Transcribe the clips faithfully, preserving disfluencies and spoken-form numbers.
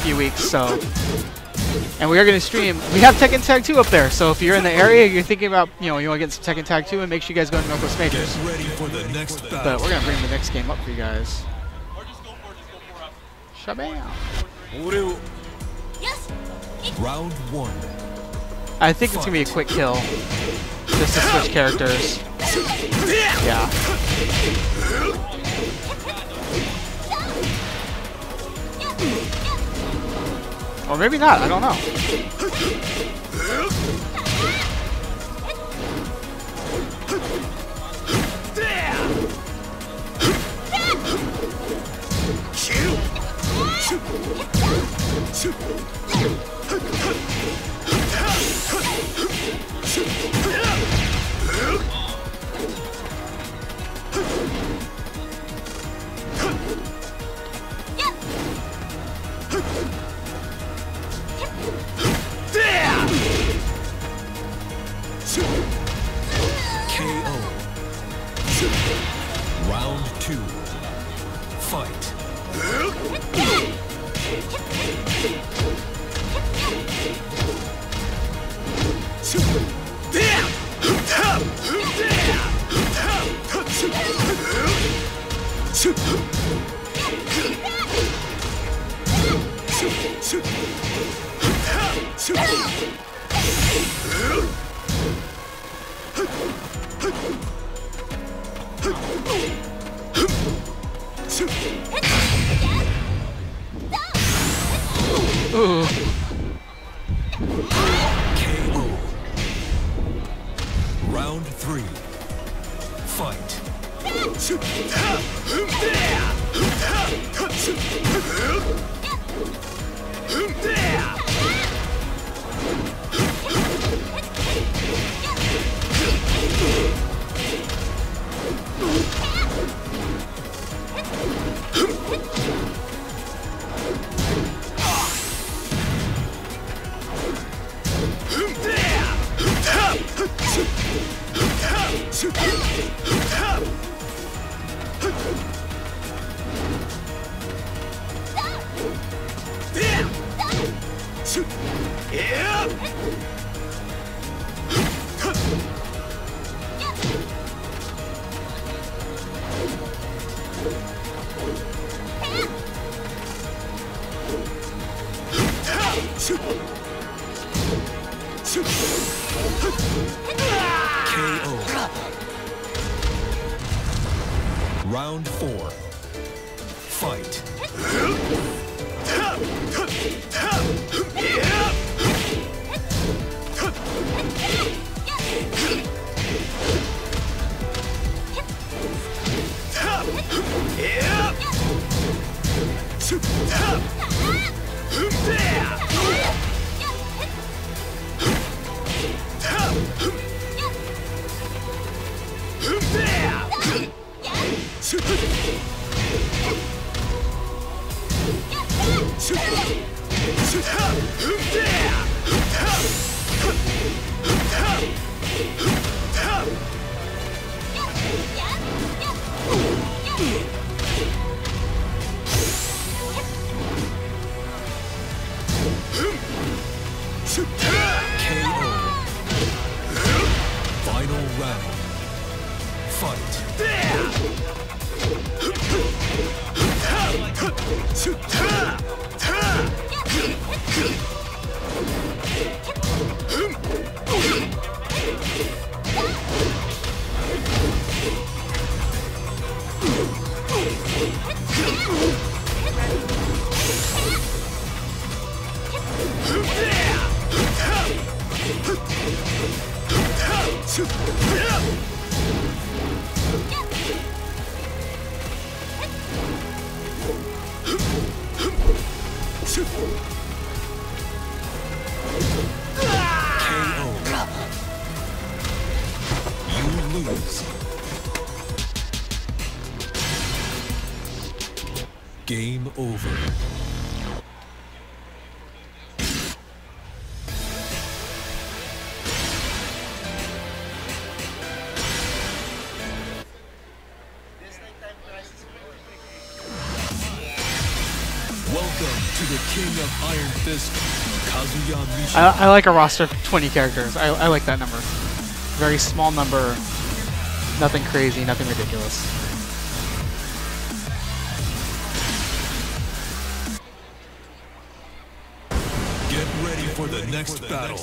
few weeks. So, and we are going to stream. We have Tekken Tag two up there. So if you're in the area, you're thinking about, you know, you want to get some Tekken Tag two, and make sure you guys go to NorCal Majors. Ready for the next battle. But we're going to bring the next game up for you guys. Shabam. Round one. I think it's going to be a quick kill. Just to switch characters. Yeah. Or maybe not, I don't know. K O. Round two. Fight. Ooh. K O. Round three. Fight. K O. Round four. Fight. K O. Final round. Fight. Game over. Welcome to the king of Iron Fist, Kazuya Mishima. I, I like a roster of twenty characters. I, I like that number. Very small number. Nothing crazy, nothing ridiculous. Get ready for the next battle.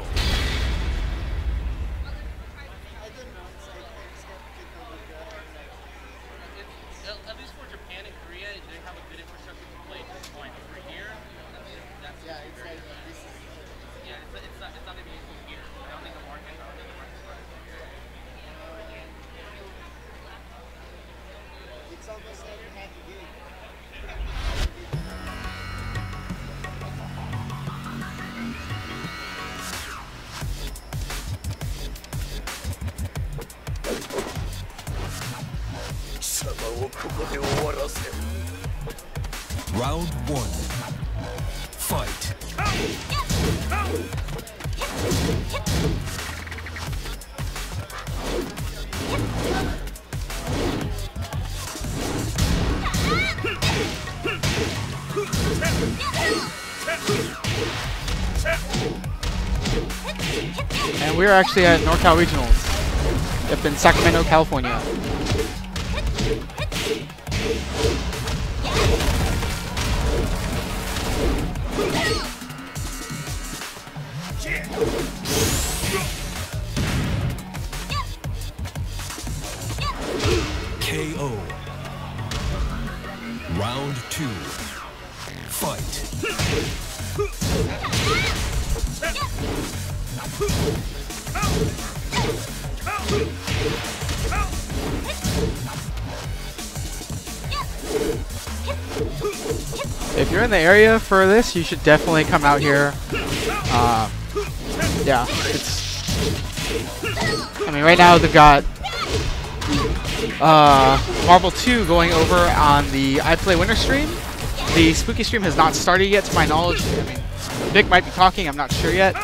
At least for Japan and Korea, they have a good infrastructure to play this point. Over here, that's yeah, it's like this is yeah, it's, it's not it's not gonna be equal here. I don't think the market, I don't think the market's right here. It's almost like half a game. Round one. Fight. And we're actually at NorCal Regionals up in Sacramento, California. K O. Round two. Fight. If you're in the area for this, you should definitely come out here. Uh, yeah, it's. I mean, right now they've got uh, Marvel two going over on the I Play Winter stream. The Spooky stream has not started yet, to my knowledge. I mean, Vic might be talking. I'm not sure yet.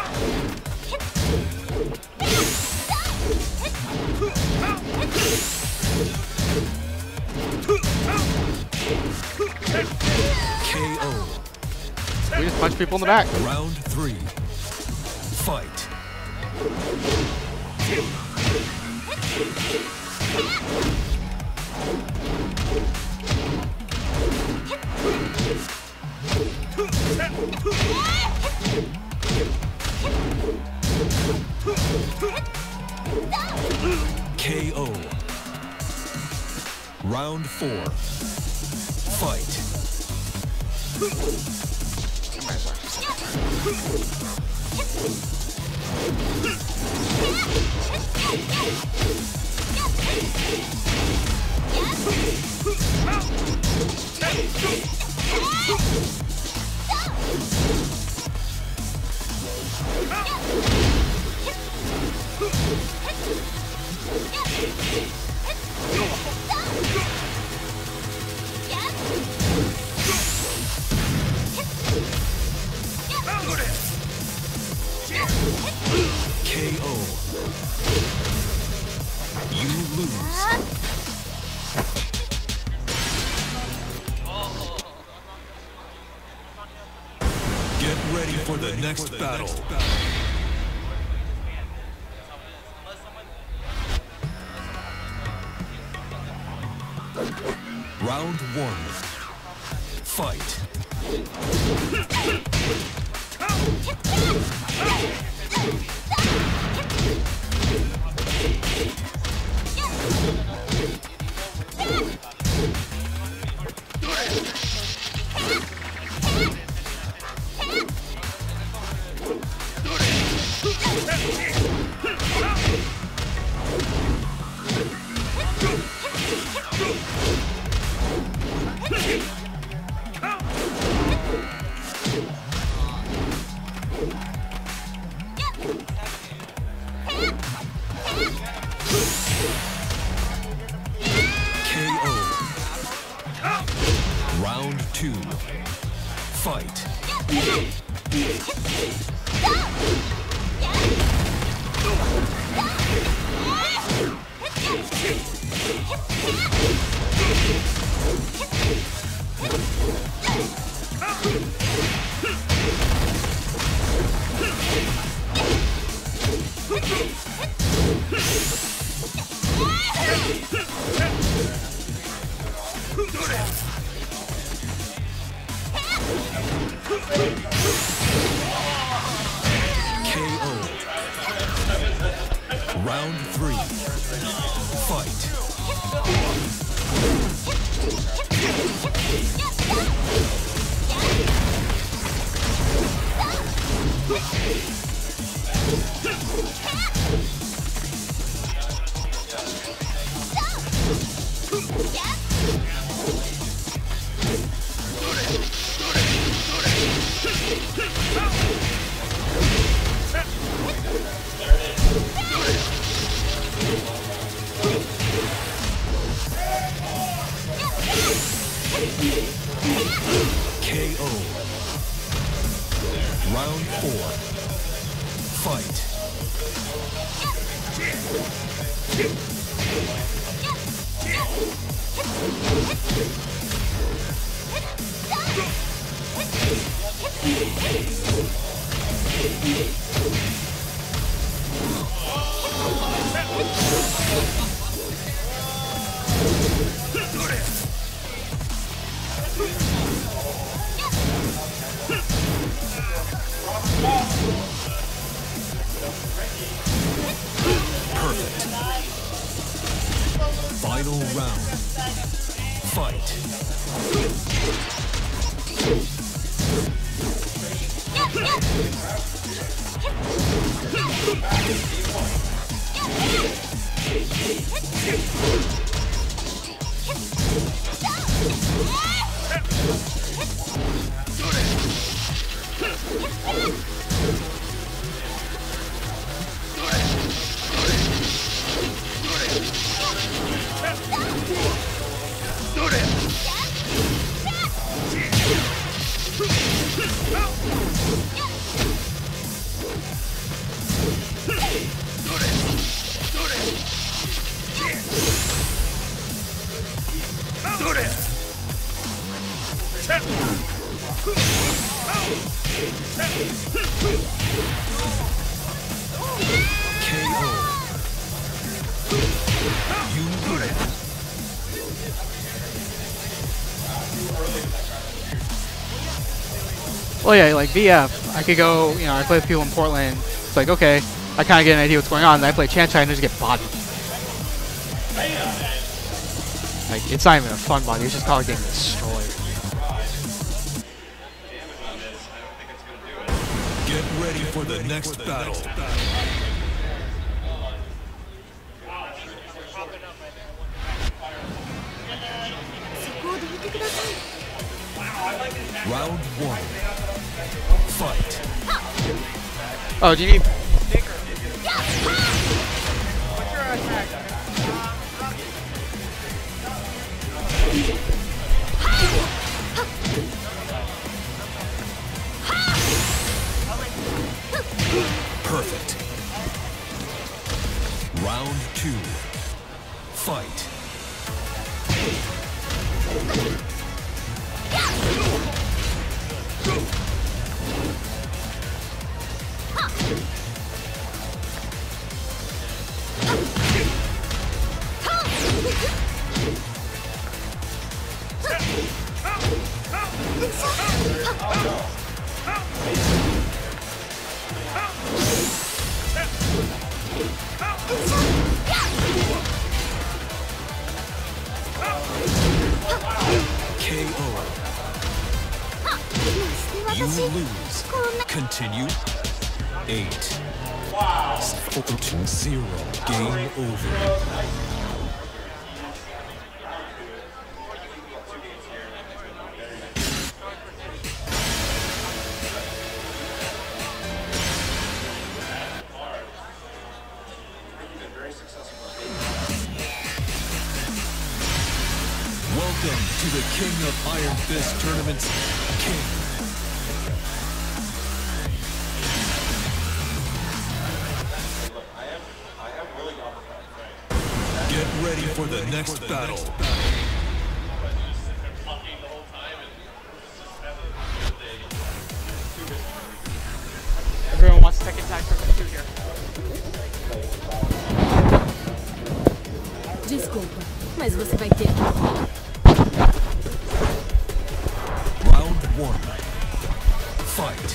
K O. We just punch people in the back. Round three. Fight. K O. Round four. Fight. K O. You lose. Get ready for the next battle. Round one. Fight. Round two. Fight. K O. Round three. Fight. K O. Round four. Fight. Perfect. Final round. Fight. K O. You win. Well, yeah, like V F, I could go, you know, I play with people in Portland. It's like, okay, I kind of get an idea what's going on. And I play Chan Chai and I just get bodied. Like, it's not even a fun body. It's just called getting destroyed. Get ready for the next battle. Round one. Fight. Oh, do you need... What's your attack? Perfect. Round two. Fight. K O. You lose. Continue. Eight. Four to zero. Game over. Welcome to the King of Iron Fist Tournament's King. Get ready for the next battle. Everyone wants Tekken Tag from the two here. Desculpa, mas você vai ter que... Round one. Fight.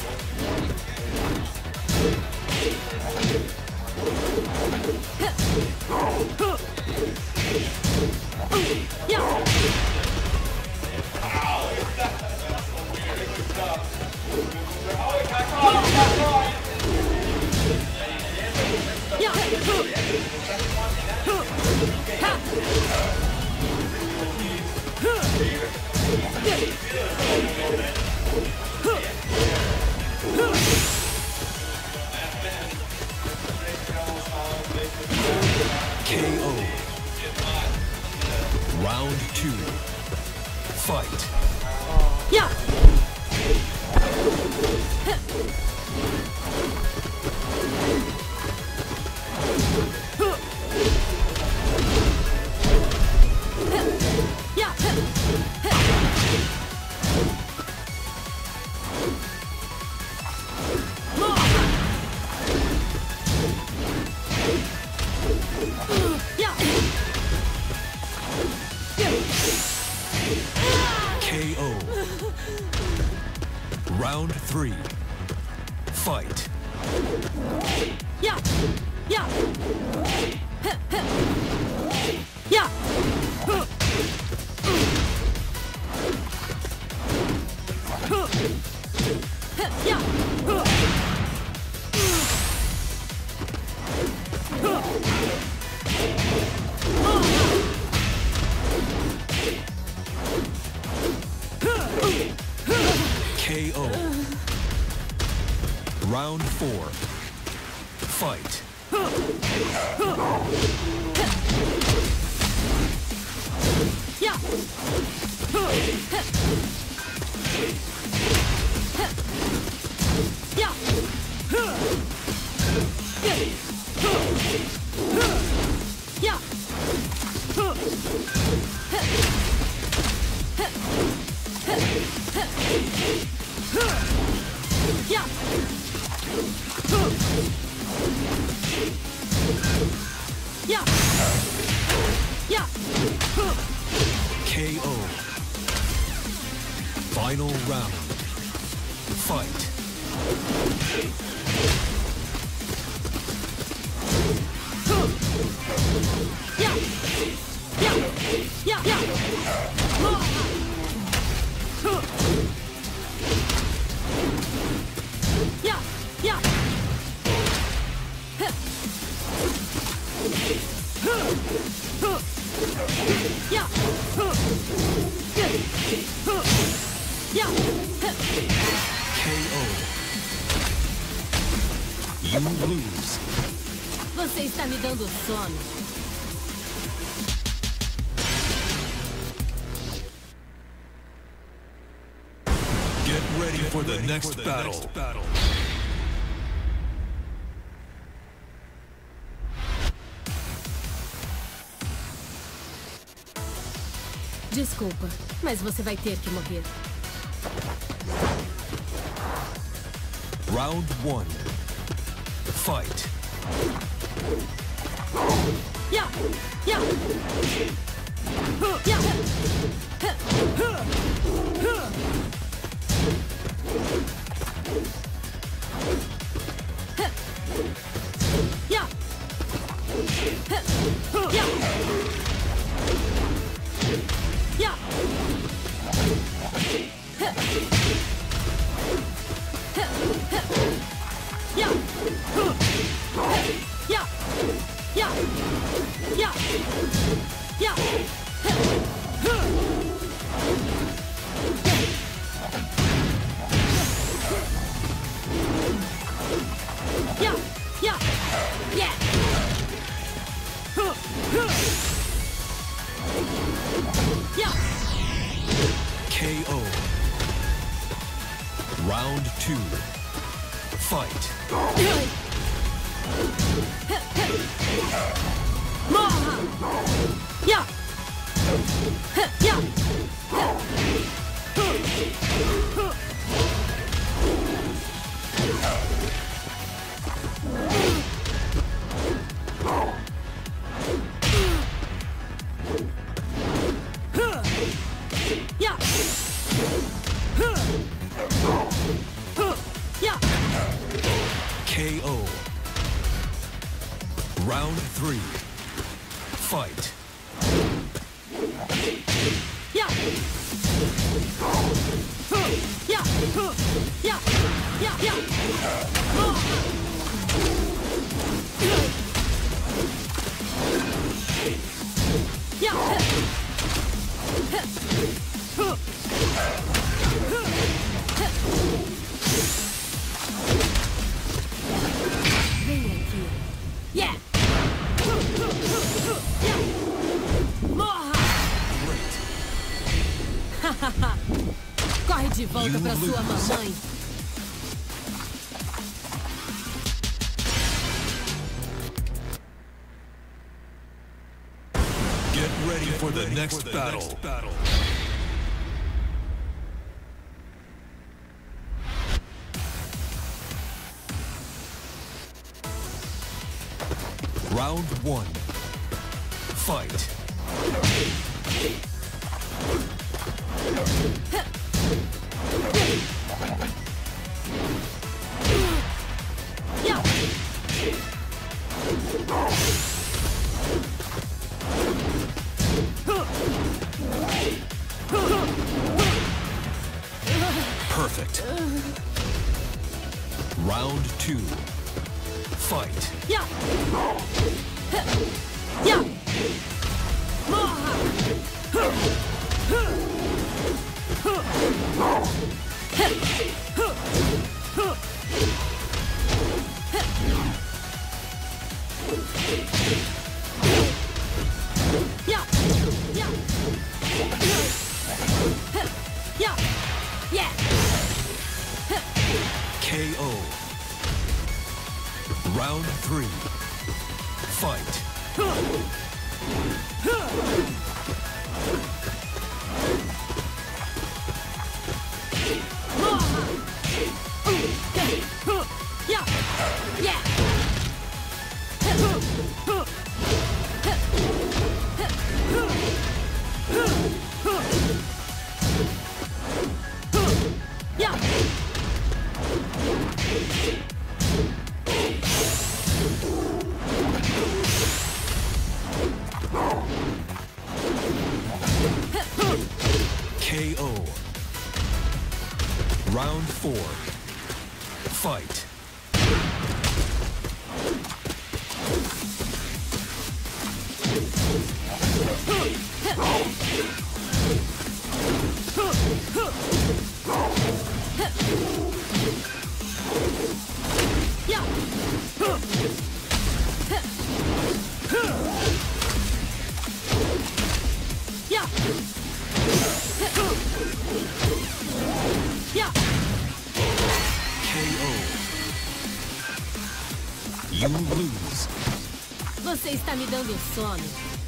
K O. Round two. Fight. Yeah. K O. Round three. Fight. Yeah. Yeah. Yeah. K O. Round four. Fight. Yeah. Yeah. Yeah. Yeah. Yeah. Yeah. K O. Final round. Fight. Yeah. Yeah. Yeah. Yeah. Yeah. Yeah. Yeah. Yeah. K O. You lose. Você está me dando sono. Get ready for the next battle. Desculpa, mas você vai ter que morrer. Round one. Fight. Yeah. Yeah. Yeah. Yeah. Yeah. Yeah. Yeah. Yeah. Yeah. Yeah. Yeah. Yeah. Yeah. Yeah. Yeah. K O. Round two. Fight. Yeah. Yeah. Round three. Fight. Yeah. Yeah. Yeah. Yeah. Yeah. Yeah. Vem aqui. Yeah. Morra! Corre de volta pra sua mamãe. Get ready for the next battle. Round one. Fight. Yeah. Perfect. Round two. Fight. Yeah. Yeah. Morra! Yeah. Yeah. Yeah. Yeah. K O. Round three. Fight. Yeah. Yeah. Yeah. K O. Round four. Fight. Yeah. Yeah. Yeah. K O. You lose. Você está me dando sono.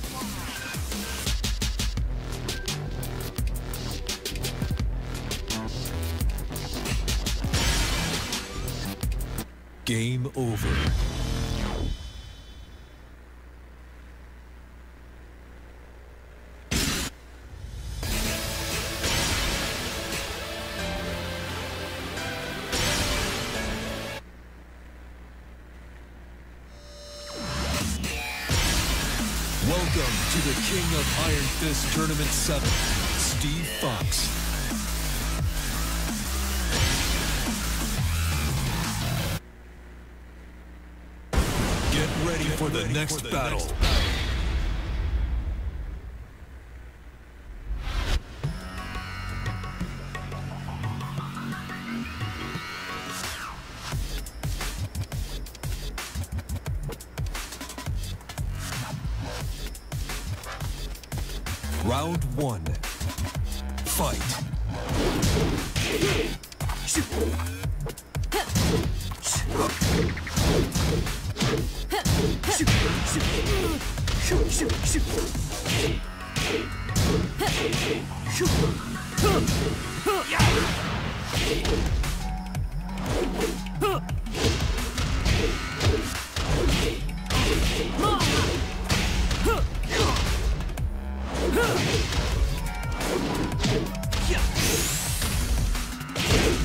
Game over. Welcome to the King of Iron Fist Tournament seven, Steve Fox. Get ready for the next battle. Round one. Fight.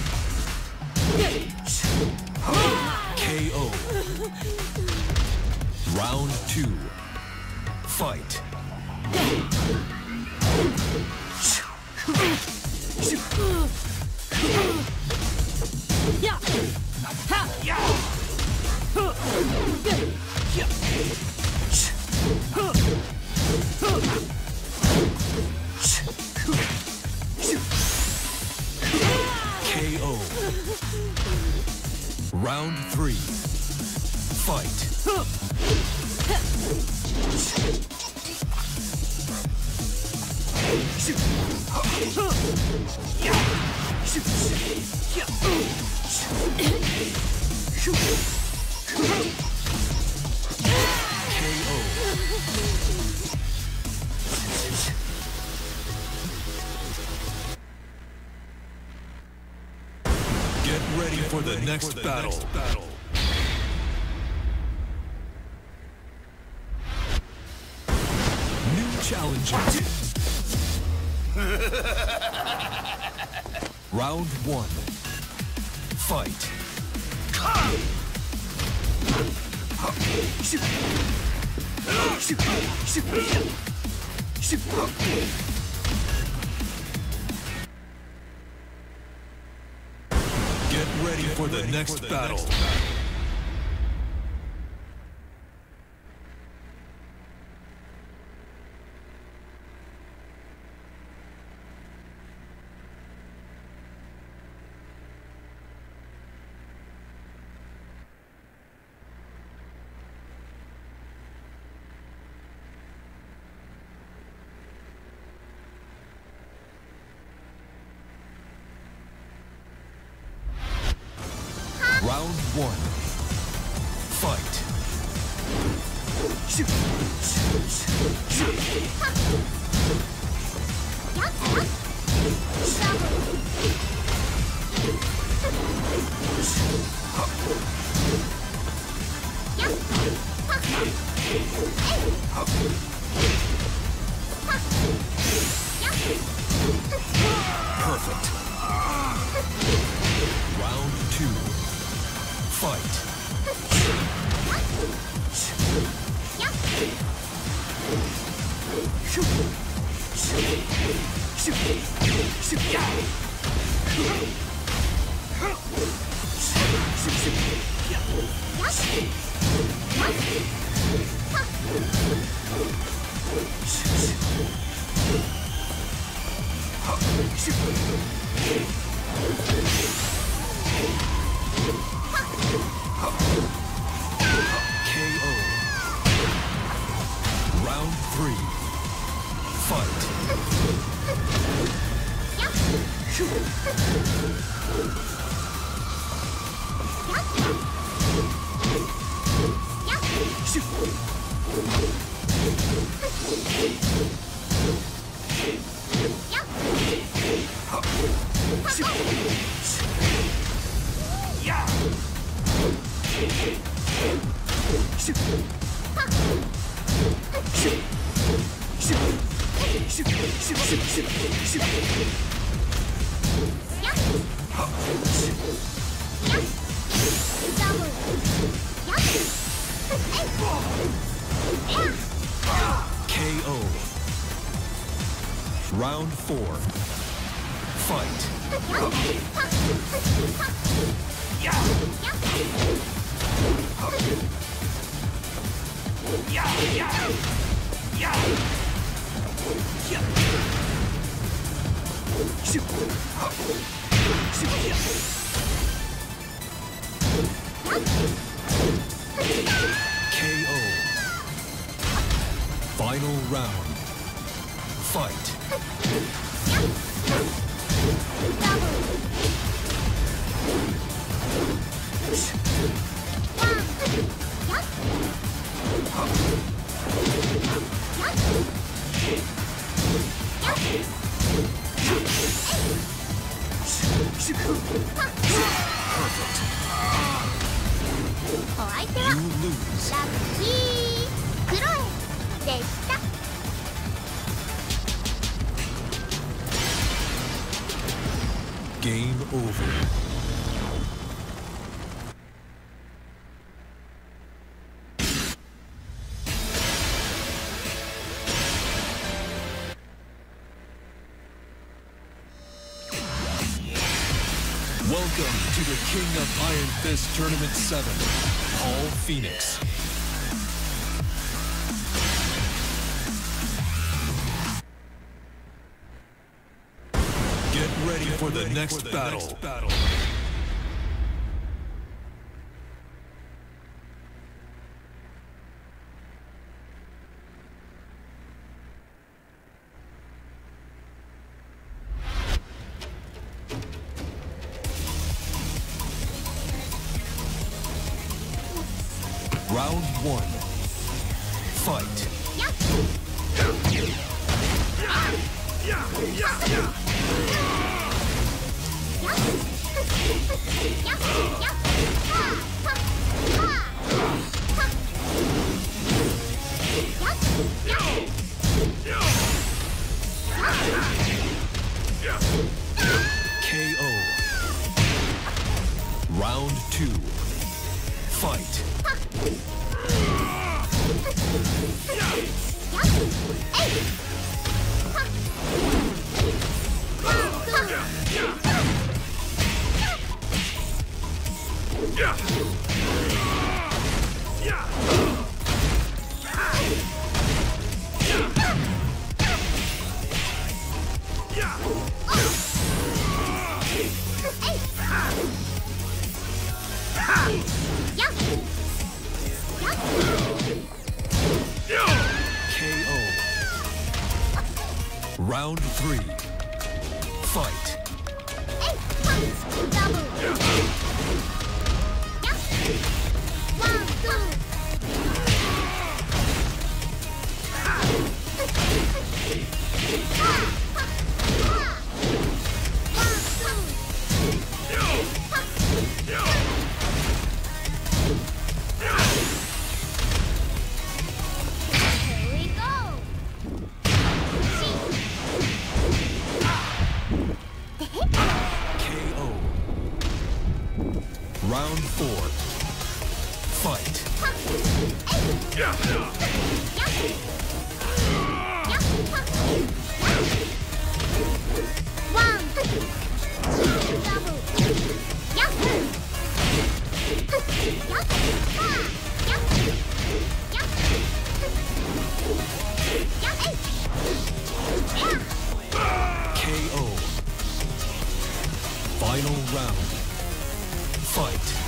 K O. Round two. Fight. Yeah. Ha. Yeah. K O. Round three. Fight. Get ready for the next battle. New challenger. Round one. Fight. Get ready for the next battle. Round one. Fight. Perfect. Round two. Fight. K O. Round three. Fight. K O. Round four. Fight. K O. Final round. Fight. Perfect. You lose. Game over. Welcome to the King of Iron Fist Tournament seven, Paul Phoenix. Get ready Get for the, ready next, for the battle. next battle. Round one. Fight. K O. Round two. Fight. K O. Round three. Fight. Round four. Fight. K O. Final round. Fight.